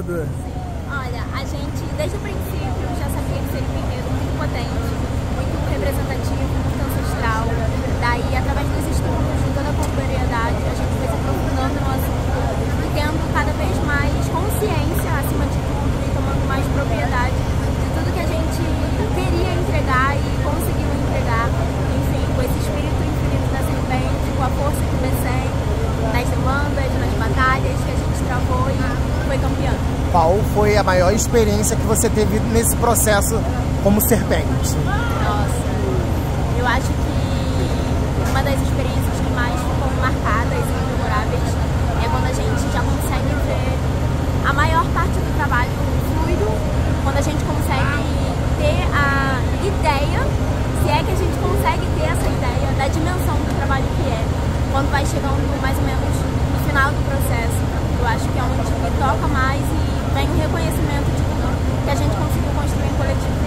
todo? Olha, a gente desde o princípio já sabia que seria um enredo muito potente, muito representativo, muito ancestral. Daí, através dos estudos, de toda a corporeidade, a gente foi se aprofundando no assunto e tendo cada vez mais consciência, acima de tudo, e tomando mais propriedade de tudo que a gente queria entregar e conseguiu entregar. Enfim, com esse espírito infinito da serpente, com a força do B100, nas demandas, nas batalhas que a gente travou e foi campeã. Qual foi a maior experiência que você teve nesse processo como serpente? Nossa, eu acho que uma das experiências que mais ficam marcadas e memoráveis é quando a gente já consegue ver a maior parte do trabalho fluido, quando a gente consegue ter a ideia, se é que a gente consegue ter essa ideia da dimensão do trabalho que é, quando vai chegando mais ou menos no final do processo. Eu acho que é onde me toca mais e vem o reconhecimento de tudo que a gente conseguiu construir em coletivo.